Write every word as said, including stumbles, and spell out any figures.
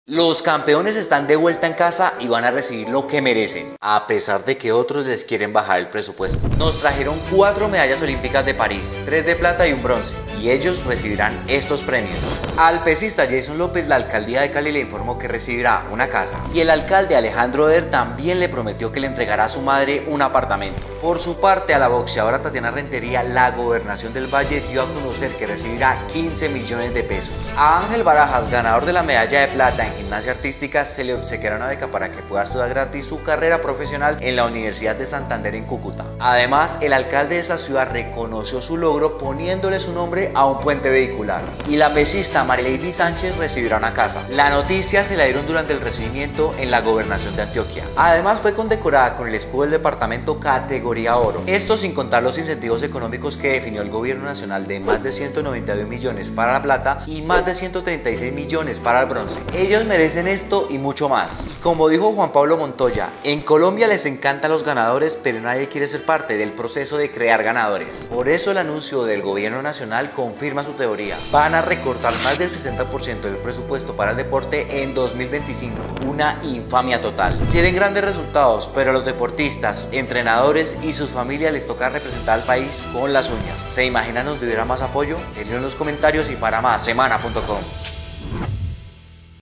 Los campeones están de vuelta en casa y van a recibir lo que merecen, a pesar de que otros les quieren bajar el presupuesto. Nos trajeron cuatro medallas olímpicas de París, tres de plata y un bronce, y ellos recibirán estos premios. Al pesista Jason López, la alcaldía de Cali le informó que recibirá una casa, y el alcalde Alejandro Oder también le prometió que le entregará a su madre un apartamento. Por su parte, a la boxeadora Tatiana Rentería, la gobernación del Valle dio a conocer que recibirá quince millones de pesos. A Ángel Barajas, ganador de la medalla de plata en gimnasia artística, se le obsequiará una beca para que pueda estudiar gratis su carrera profesional en la Universidad de Santander en Cúcuta. Además, el alcalde de esa ciudad reconoció su logro poniéndole su nombre a un puente vehicular. Y la pesista Marileidy Sánchez recibirá una casa. La noticia se la dieron durante el recibimiento en la gobernación de Antioquia. Además, fue condecorada con el escudo del departamento categoría oro. Esto sin contar los incentivos económicos que definió el gobierno nacional de más de ciento noventa y dos millones para la plata y más de ciento treinta y seis millones para el bronce. Ellos merecen esto y mucho más. Como dijo Juan Pablo Montoya, en Colombia les encantan los ganadores, pero nadie quiere ser parte del proceso de crear ganadores. Por eso el anuncio del gobierno nacional confirma su teoría. Van a recortar más del sesenta por ciento del presupuesto para el deporte en dos mil veinticinco. Una infamia total. Quieren grandes resultados, pero a los deportistas, entrenadores y sus familias les toca representar al país con las uñas. ¿Se imaginan donde hubiera más apoyo? Déjenlo en los comentarios y para más, semana punto com.